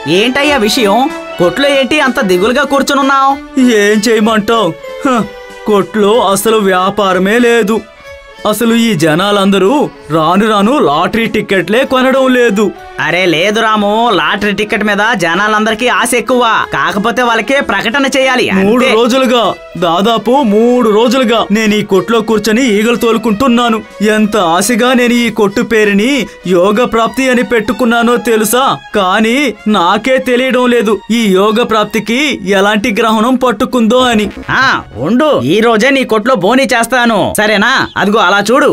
ఏంటయ్యా విషయం? కొట్లో ఏంటి అంత దిగులుగా కూర్చునున్నావు? ఏం చేయమంటావు? కొట్లో అసలు వ్యాపారమే లేదు. అసలు ఈ జనాలందరూ రాను రాను లాటరీ టికెట్లే కొనడం లేదు. అరే లేదు రాము, లాటరీ టికెట్ మీద జనాలందరికీ ఆశ ఎక్కువ. కాకపోతే వాళ్ళకే ప్రకటన చేయాలి. 3 రోజులుగా, దాదాపు 3 రోజులుగా నేను ఈ కొట్లో కూర్చొని ఈగలు తోలుకుంటున్నాను. ఎంత ఆశగా నేను ఈ కొట్టు పేరుని యోగ ప్రాప్తి అని పెట్టుకున్నానో తెలుసా? కానీ నాకే తెలియడం లేదు ఈ యోగ ప్రాప్తికి ఎలాంటి గ్రహణం పట్టుకుందో అని. ఉండు, ఈ రోజే నీ కొట్లో బోనీ చేస్తాను, సరేనా? అదిగో అలా చూడు.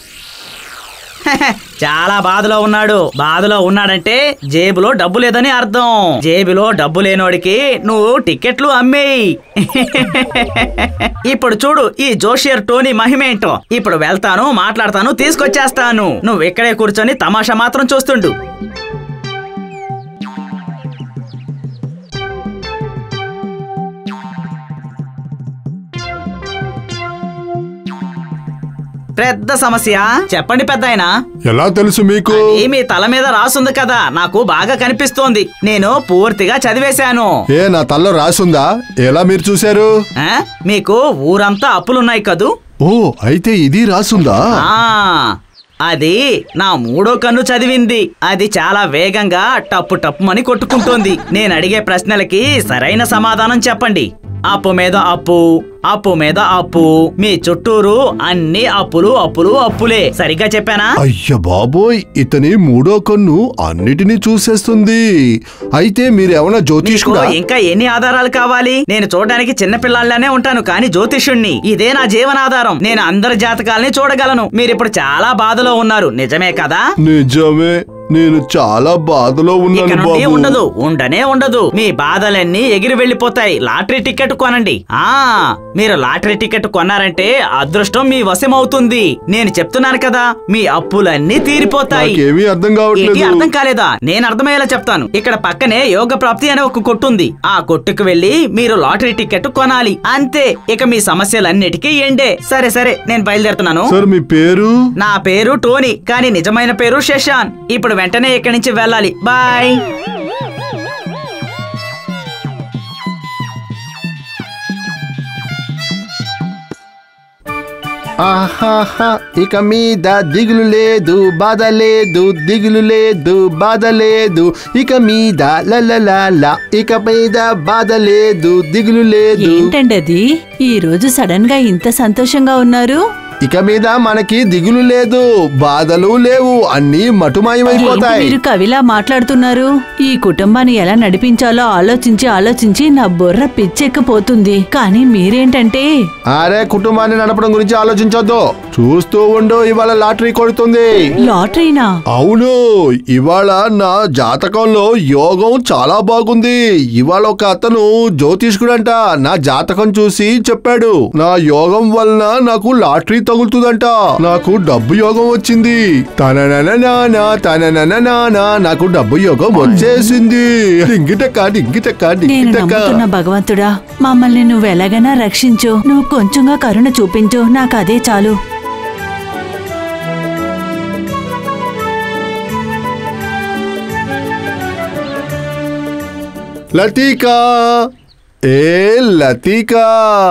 చాలా బాధలో ఉన్నాడు. బాధలో ఉన్నాడంటే జేబులో డబ్బు లేదని అర్థం. జేబులో డబ్బు లేనోడికి నువ్వు టికెట్లు అమ్మేయి. ఇప్పుడు చూడు ఈ జోషియర్ టోనీ మహిమేంటో. ఇప్పుడు వెళ్తాను, మాట్లాడతాను, తీసుకొచ్చేస్తాను. నువ్వు ఇక్కడే కూర్చొని తమాషా మాత్రం చూస్తుండు. పెద్ద సమస్య చెప్పండి పెద్దాయనా. ఎలా తెలుసు మీకు? మీ తల మీద రాసుంది కదా, నాకు బాగా కనిపిస్తోంది. నేను పూర్తిగా చదివేశాను. నా తలలో రాసుందా? ఎలా మీరు చూశారు? మీకు ఊరంతా అప్పులున్నాయి కదూ. ఓ, అయితే ఇది రాసుందా? అది నా 3వ కన్ను చదివింది. అది చాలా వేగంగా టప్పు టప్పుమని కొట్టుకుంటోంది. నేను అడిగే ప్రశ్నలకి సరైన సమాధానం చెప్పండి. అప్పు మీద అప్పు, అప్పు మీద అప్పు. మీ చుట్టూరు అన్ని అప్పులు అప్పులు అప్పులే. సరిగ్గా చెప్పానా? అయ్య బాబోయ్, ఇతని 3వ కన్ను అన్నిటినీ చూసేస్తుంది. అయితే మీరేమన్నా జ్యోతిష్కుడా? ఇంకా ఎన్ని ఆధారాలు కావాలి? నేను చూడడానికి చిన్నపిల్లాళ్ళనే ఉంటాను, కానీ జ్యోతిష్యుణ్ణి. ఇదే నా జీవనాధారం. నేను అందరి జాతకాలని చూడగలను. మీరిప్పుడు చాలా బాధలో ఉన్నారు, నిజమే కదా? నిజమే, నేను చాలా బాధలో ఉన్నాను బాబు. ఉండదు, ఉండనే ఉండదు. మీ బాధలన్నీ ఎగిరి వెళ్ళిపోతాయి. లాటరీ టికెట్ కొనండి. మీరు లాటరీ టికెట్ కొన్నారంటే అదృష్టం మీ వశం అవుతుంది. నేను చెప్తున్నాను కదా, మీ అప్పులన్నీ తీరిపోతాయి. ఏమీ అర్థం కావట్లేదు. అర్థం కాలేదా? నేను అర్థమయ్యేలా చెప్తాను. ఇక్కడ పక్కనే యోగ ప్రాప్తి అనే ఒక కొట్టు ఉంది. ఆ కొట్టుకు వెళ్లి మీరు లాటరీ టికెట్ కొనాలి, అంతే. ఇక మీ సమస్యలన్నిటికీ ఎండే. సరే సరే, నేను బయలుదేరుతున్నాను. సార్, మీ పేరు? నా పేరు టోనీ, కానీ నిజమైన పేరు శశాన్. ఇప్పుడు వెంటనే ఇక్కడి నుంచి వెళ్ళాలి. బాయ్. ఆహాహా, ఇక మీద దిగులు లేదు, బాధ లేదు, దిగులు లేదు, బాధ లేదు. ఇక మీద లలలా, ఇక మీద బాధ లేదు, దిగులు లేదు. ఏంటండి అది? ఈ రోజు సడన్ గా ఇంత సంతోషంగా ఉన్నారు? ఇక మీద మనకి దిగులు లేదు, బాధలు లేవు, అన్నీ మటుమాయమైపోతాయి. మీరు కవిలా మాట్లాడుతున్నారు. ఈ కుటుంబాన్ని ఎలా నడిపించాలో ఆలోచించి నా బుర్ర పిచ్చెక్కిపోతుంది. కానీ మీరేంటంటే, అరే కుటుంబాన్ని నడపడం గురించి ఆలోచించొద్దు, చూస్తూ ఉండు. ఇవాళ లాటరీ కొడుతుంది. లాటరీనా? అవును, ఇవాళ నా జాతకంలో యోగం చాలా బాగుంది. ఇవాళ ఒక అతను జ్యోతిష్కుడంట నా జాతకం చూసి చెప్పాడు, నా యోగం వలన నాకు లాటరీ తగులుతుందంట. నాకు డబ్బు యోగం వచ్చింది. నాకు డబ్బు యోగం వచ్చేసింది. నేను నమ్ముతున్న భగవంతుడా, మమ్మల్ని నువ్వు ఎలాగైనా రక్షించు. నువ్వు కొంచెంగా కరుణ చూపించు, నాకు అదే చాలు. లతికా, లతికా,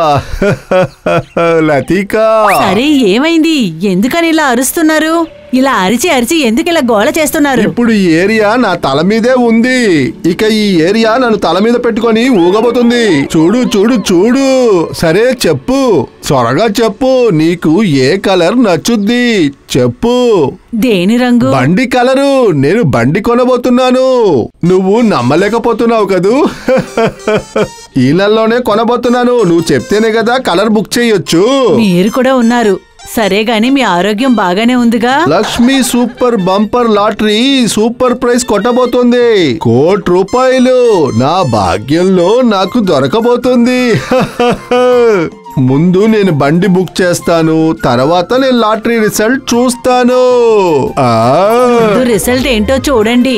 లతికా. సరే, ఏమైంది? ఎందుకని ఇలా అరుస్తున్నారు? ఇలా అరిచి ఎందుకు ఇలా గోల చేస్తున్నారు? ఇప్పుడు ఈ ఏరియా నా తల మీదే ఉంది. ఇక ఈ ఏరియా నన్ను తల మీద పెట్టుకొని ఊగబోతుంది. చూడు చూడు చూడు. సరే చెప్పు, త్వరగా చెప్పు. నీకు ఏ కలర్ నచ్చుద్ది చెప్పు. దేని రంగు? బండి కలరు. నేను బండి కొనబోతున్నాను. నువ్వు నమ్మలేకపోతున్నావు కదూ. ఈ నెలలోనే కొనబోతున్నాను. నువ్వు చెప్తేనే కదా కలర్ బుక్ చేయొచ్చు. మీరు కూడా ఉన్నారు. సరే గాని మీ ఆరోగ్యం బాగానే ఉందిగా? Lakshmi super bumper lottery super prize కొట్టబోతుంది. ₹1,00,00,000 నా భాగ్యంలో నాకు దొరకబోతుంది. ముందు నేను బండి బుక్ చేస్తాను, తర్వాత నేను లాటరీ రిజల్ట్ చూస్తాను. రిజల్ట్ ఏంటో చూడండి.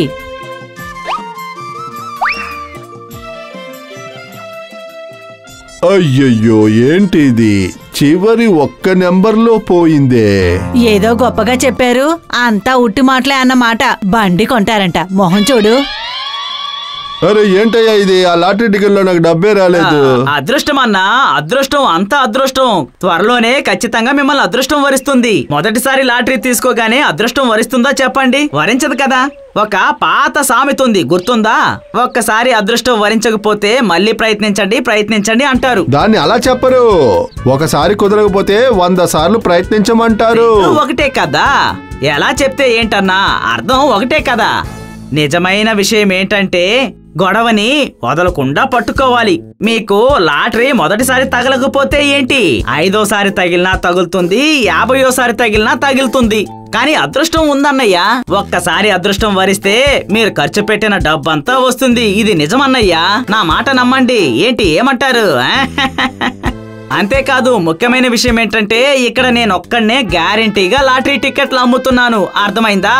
అయ్యయ్యో, ఏంటిది? చివరి ఒక్క నెంబర్లో పోయిందే. ఏదో గొప్పగా చెప్పారు, అంతా ఉట్టి మాటలే అన్నమాట. బండి కొంటారంట, మొహం చూడు. అరే ఏంటయ్యా ఇది? ఆ లాటరీ టికెట్ లో నాకు డబ్బే రాలేదు. అదృష్టం అన్నా, అదృష్టం అంతా అదృష్టం. త్వరలోనే ఖచ్చితంగా మిమ్మల్ని అదృష్టం వరిస్తుంది. మొదటిసారి లాటరీ తీసుకోగానే అదృష్టం వరిస్తుందా చెప్పండి? వరించదు కదా. ఒక పాత సామెత ఉంది, గుర్తుందా? ఒక్కసారి అదృష్టం వరించకపోతే మళ్ళీ ప్రయత్నించండి అంటారు. దాన్ని అలా చెప్పరు. ఒకసారి కుదరకపోతే 100 సార్లు ప్రయత్నించమంటారు. ఒకటే కదా. ఎలా చెప్తే ఏంటన్నా, అర్థం ఒకటే కదా. నిజమైన విషయం ఏంటంటే గొడవని వదలకుండా పట్టుకోవాలి. మీకు లాటరీ మొదటిసారి తగలకపోతే ఏంటి, 5వసారి తగిలినా తగులుతుంది, 50వసారి తగిలినా తగులుతుంది. కానీ అదృష్టం ఉందన్నయ్యా. ఒక్కసారి అదృష్టం వరిస్తే మీరు ఖర్చు పెట్టిన డబ్బంతా వస్తుంది. ఇది నిజమన్నయ్యా, నా మాట నమ్మండి. ఏంటి ఏమంటారు? అంతేకాదు, ముఖ్యమైన విషయం ఏంటంటే ఇక్కడ నేను ఒక్కడనే గ్యారెంటీగా లాటరీ టికెట్లు అమ్ముతున్నాను. అర్థమైందా?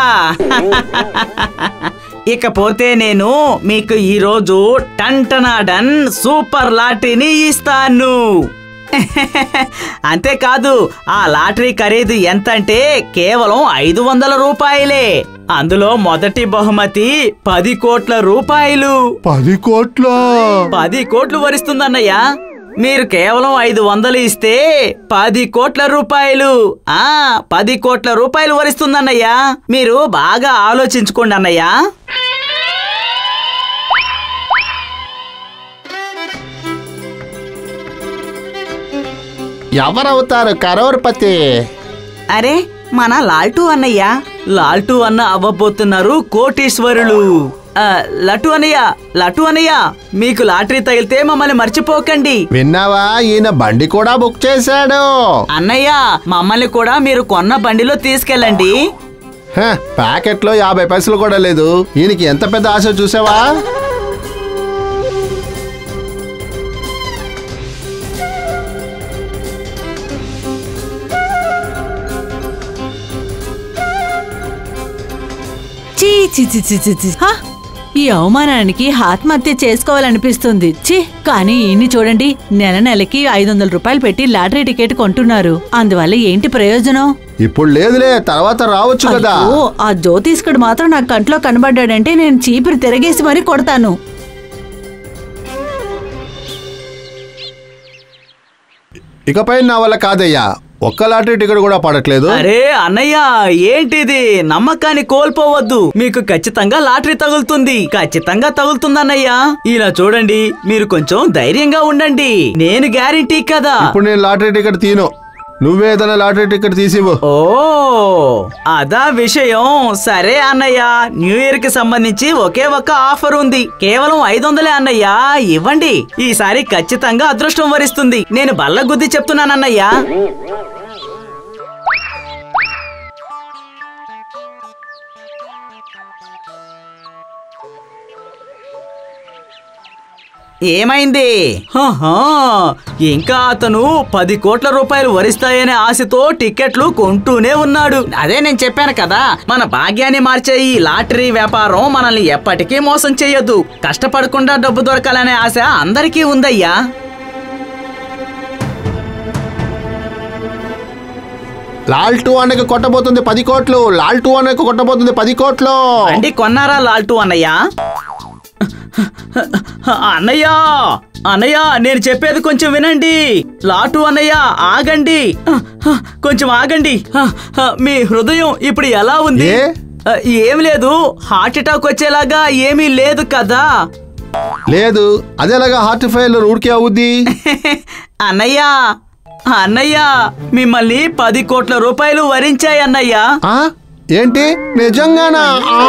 ఇకపోతే నేను మీకు ఈరోజు టంటనాడన్ సూపర్ లాటరీని ఇస్తాను. అంతేకాదు, ఆ లాటరీ ఖరీదు ఎంతంటే కేవలం 500 రూపాయలే. అందులో మొదటి బహుమతి 10 కోట్ల రూపాయలు. 10 కోట్ల? 10 కోట్లు వరిస్తుందన్నయ్యా. మీరు కేవలం 500 ఇస్తే 10 కోట్ల రూపాయలు. 10 కోట్ల రూపాయలు వరిస్తుందన్నయ్యా. మీరు బాగా ఆలోచించుకోండి అన్నయ్యా. ఎవరవుతారు కరోర్పతి? అరే, మన లాల్టూ అన్నయ్య. లాల్టూ అన్న అవ్వబోతున్నారు కోటీశ్వరులు. లటు అన్నయ్య, మీకు లాటరీ తగిలితే మమ్మల్ని మర్చిపోకండి. విన్నావా, ఈయన బండి కూడా బుక్ చేశాడు. అన్నయ్య, మమ్మల్ని కూడా మీరు కొన్న బండిలో తీసుకెళ్ళండి. ప్యాకెట్లో 50 పైసలు కూడా లేదు. ఈయనకి ఎంత పెద్ద ఆశ చూసావా? ఈ అవమానానికి ఆత్మహత్య చేసుకోవాలనిపిస్తుంది. ఛీ! కానీ ఈయన్ని చూడండి, నెలకి 500 రూపాయలు పెట్టి లాటరీ టికెట్ కొంటున్నారు. అందువల్ల ఏంటి ప్రయోజనం? ఇప్పుడు లేదులే, తర్వాత రావచ్చు కదా. ఆ జ్యోతిష్కుడు మాత్రం నా కంట్లో కనబడ్డాడంటే నేను చీపురు తిరగేసి మరీ కొడతాను. ఇకపై నా వల్ల కాదయ్యా. ఒక్క లాటరీ టికెట్ కూడా పడట్లేదు. అరే అన్నయ్య, ఏంటిది? నమ్మకాన్ని కోల్పోవద్దు. మీకు ఖచ్చితంగా లాటరీ తగులుతుంది. ఖచ్చితంగా తగులుతుందన్నయ్యా. ఇలా చూడండి, మీరు కొంచెం ధైర్యంగా ఉండండి. నేను గ్యారెంటీ కదా. ఇప్పుడు నేను లాటరీ టికెట్ తీను. నువ్వే ఏదైనా లాటరీ టికెట్ తీసివ్వు. ఓ, అదా విషయం. సరే అన్నయ్య, న్యూ ఇయర్ కి సంబంధించి ఒకే ఒక్క ఆఫర్ ఉంది. కేవలం 500 అన్నయ్య, ఇవ్వండి. ఈసారి ఖచ్చితంగా అదృష్టం వరిస్తుంది. నేను బల్ల గుద్ది చెప్తున్నానన్నయ్యా. ఏమైంది? ఇంకా అతను 10 కోట్ల రూపాయలు వరిస్తాయనే ఆశతో టికెట్లు కొంటూనే ఉన్నాడు. అదే నేను చెప్పాను కదా, మన భాగ్యాన్ని మార్చే ఈ లాటరీ వ్యాపారం మనల్ని ఎప్పటికీ మోసం చేయొద్దు. కష్టపడకుండా డబ్బు దొరకాలనే ఆశ అందరికీ ఉందయ్యా. లాల్టూ అన్నకు కొట్టబోతుంది 10 కోట్లు. లాల్టూ అన్నకు కొట్టబోతుంది 10 కోట్లు. అండి, కొన్నారా లాల్టూ అన్నయ్య? అన్నయ్య, నేను చెప్పేది కొంచెం వినండి. లాటు అన్నయ్య, ఆగండి, కొంచెం ఆగండి. మీ హృదయం ఇప్పుడు ఎలా ఉంది? ఏమి లేదు, హార్ట్ అటాక్ వచ్చేలాగా ఏమీ లేదు కదా? లేదు, అదేలాగా హార్ట్ ఫెయిల్యూర్ ఊరికే అవుద్ది. అన్నయ్య, మిమ్మల్ని 10 కోట్ల రూపాయలు వరించాయి అన్నయ్య. ఏంటి, నిజంగానా?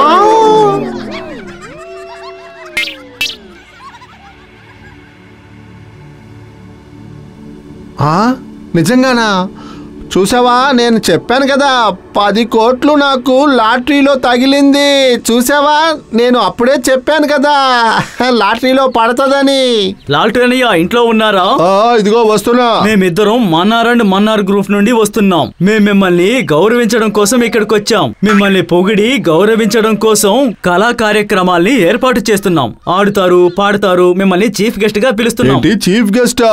నిజంగానా? చూసావా, నేను చెప్పాను కదా 10 కోట్లు నాకు లాటరీలో తగిలింది. చూసావా, నేను అప్పుడే చెప్పాను కదా లాటరీలో పడతదని. లాల్టూ అన్నయ్య ఇంట్లో ఉన్నారా? ఇదిగో వస్తున్నా. మేమిద్దరం మన్నార్ అండ్ మన్నార్ గ్రూప్ నుండి వస్తున్నాం. మేము మిమ్మల్ని గౌరవించడం కోసం ఇక్కడికి వచ్చాం. మిమ్మల్ని పొగిడి గౌరవించడం కోసం కళా కార్యక్రమాల్ని ఏర్పాటు చేస్తున్నాం. ఆడుతారు, పాడతారు, మిమ్మల్ని చీఫ్ గెస్ట్ గా పిలుస్తున్నాం. చీఫ్ గెస్టా?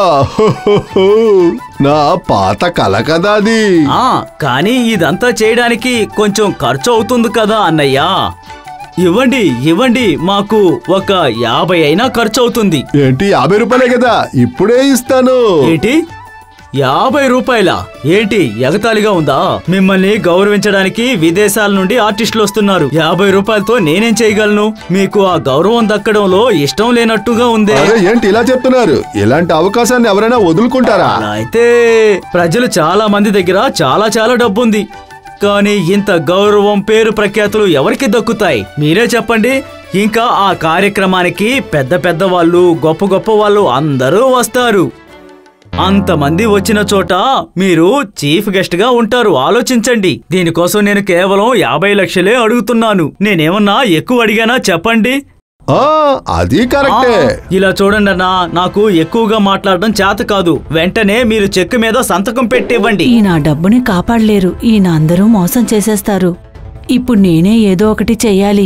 నా పాత కళ కదా అది. కానీ ఇదంతా చేయడానికి కొంచెం ఖర్చు అవుతుంది కదా అన్నయ్య. ఇవ్వండి ఇవ్వండి, మాకు ఒక 50 అయినా ఖర్చు అవుతుంది. ఏంటి 50 రూపాయలే కదా, ఇప్పుడే ఇస్తాను. ఏంటి 50 రూపాయలా? ఏంటి ఎగతాళిగా ఉందా? మిమ్మల్ని గౌరవించడానికి విదేశాల నుండి ఆర్టిస్టులు వస్తున్నారు. 50 రూపాయలతో నేనేం చేయగలను? మీకు ఆ గౌరవం దక్కడంలో ఇష్టం లేనట్టుగా ఉంది. ఏంటి ఇలా చెప్తున్నారు? ఇలాంటి అవకాశాన్ని ఎవరైనా వదులుకుంటారా? అయితే ప్రజలు చాలా మంది దగ్గర చాలా చాలా డబ్బు ఉంది, కానీ ఇంత గౌరవం పేరు ప్రఖ్యాతులు ఎవరికి దక్కుతాయి? మీరే చెప్పండి. ఇంకా ఆ కార్యక్రమానికి పెద్ద పెద్ద వాళ్ళు, గొప్ప గొప్ప వాళ్ళు అందరూ వస్తారు. అంతమంది వచ్చిన చోట మీరు చీఫ్ గెస్ట్ గా ఉంటారు. ఆలోచించండి. దీనికోసం నేను కేవలం 50 లక్షలే అడుగుతున్నాను. నేనేమన్నా ఎక్కువ అడిగానా చెప్పండి? అది కరెక్టే. ఇలా చూడండి అన్నా, నాకు ఎక్కువగా మాట్లాడడం చేత కాదు. వెంటనే మీరు చెక్ మీద సంతకం పెట్టి ఇవ్వండి. ఈయన డబ్బుని కాపాడలేరు. ఈయన అందరూ మోసం చేసేస్తారు. ఇప్పుడు నేనే ఏదో ఒకటి చెయ్యాలి.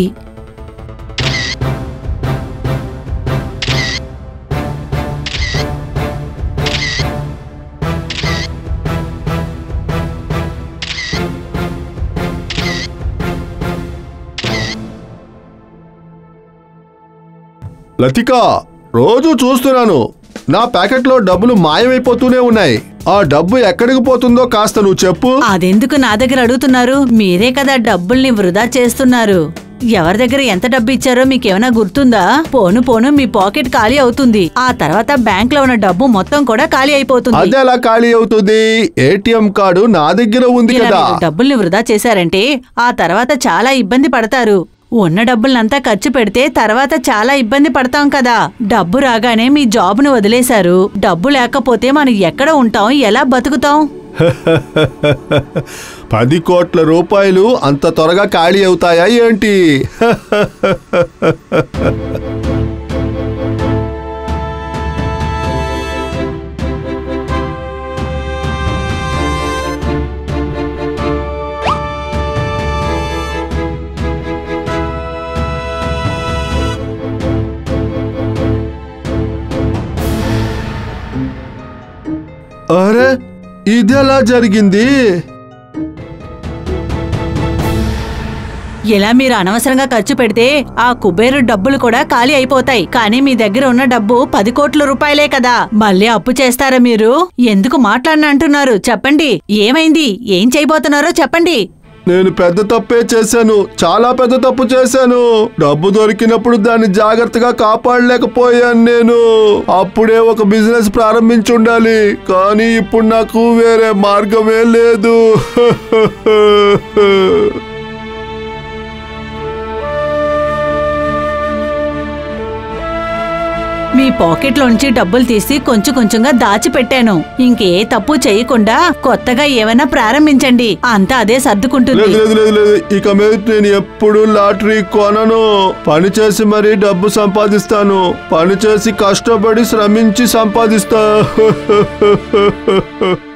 లతిక, రోజు చూస్తున్నాను నా ప్యాకెట్లో డబ్బులు మాయమైపోతూనే ఉన్నాయి. ఆ డబ్బు ఎక్కడికి పోతుందో కాస్త నువ్వు చెప్పు. అదెందుకు నా దగ్గర అడుగుతున్నారు? మీరే కదా డబ్బుల్ని వృధా చేస్తున్నారు. ఎవరి దగ్గర ఎంత డబ్బు ఇచ్చారో మీకేమైనా గుర్తుందా? పోను పోను మీ పాకెట్ ఖాళీ అవుతుంది. ఆ తర్వాత బ్యాంక్ లో ఉన్న డబ్బు మొత్తం కూడా ఖాళీ అయిపోతుంది. అదెలా ఖాళీ అవుతుంది? ఏటీఎం కార్డు నా దగ్గర ఉంది కదా. డబ్బుల్ని వృధా చేశారంటే ఆ తర్వాత చాలా ఇబ్బంది పడతారు. ఉన్న డబ్బులంతా ఖర్చు పెడితే తర్వాత చాలా ఇబ్బంది పడతాం కదా. డబ్బు రాగానే మీ జాబ్ను వదిలేశారు. డబ్బు లేకపోతే మనం ఎక్కడ ఉంటాం, ఎలా బతుకుతాం? 10 కోట్ల రూపాయలు అంత త్వరగా ఖాళీ అవుతాయా ఏంటి? అరే, ఇదెలా జరిగింది? ఇలా మీరు అనవసరంగా ఖర్చు పెడితే ఆ కుబేరు డబ్బులు కూడా ఖాళీ అయిపోతాయి. కానీ మీ దగ్గర ఉన్న డబ్బు 10 కోట్ల రూపాయలే కదా. మళ్ళీ అప్పు చేస్తారా మీరు? ఎందుకు మాట్లాడనంటున్నారు? చెప్పండి, ఏమైంది? ఏం చేయబోతున్నారో చెప్పండి. నేను పెద్ద తప్పే చేశాను, చాలా పెద్ద తప్పు చేశాను. డబ్బు దొరికినప్పుడు దాన్ని జాగ్రత్తగా కాపాడలేకపోయాను. నేను అప్పుడే ఒక బిజినెస్ ప్రారంభించుండాలి, కానీ ఇప్పుడు నాకు వేరే మార్గమే లేదు. మీ పాకెట్లోంచి డబ్బులు తీసి కొంచెం కొంచెంగా దాచిపెట్టాను. ఇంకే తప్పు చేయకుండా కొత్తగా ఏమైనా ప్రారంభించండి. అంతా అదే సర్దుకుంటుంది. లేదు, ఇక మీద నేను ఎప్పుడు లాటరీ కొనను. పని చేసి మరీ డబ్బు సంపాదిస్తాను. పని చేసి కష్టపడి శ్రమించి సంపాదిస్తా.